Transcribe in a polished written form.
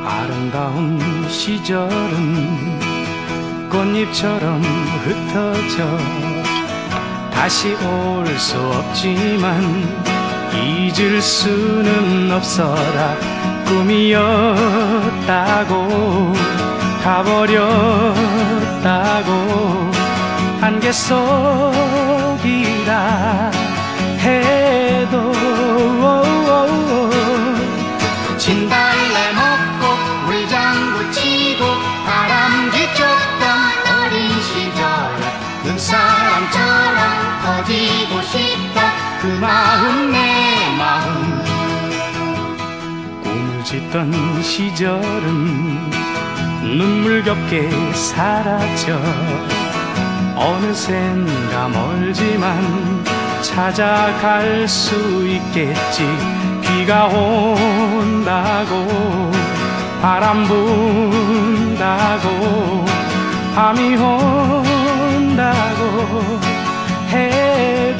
아름다운 시절은 꽃잎처럼 흩어져 다시 올 수 없지만 잊을 수는 없어라. 꿈이었다고 가버렸다고 안개 속이라 해도 진달래 먹고 물장구 치고 바람쥐 쫓던 어린 시절에 눈사람처럼 커지고 싶다. 그 마음 내 마음. 꿈을 짓던 시절은 눈물겹게 사라져 어느샌가 멀지만 찾아갈 수 있겠지. 비가 온다고 바람 분다고 밤이 온다고 해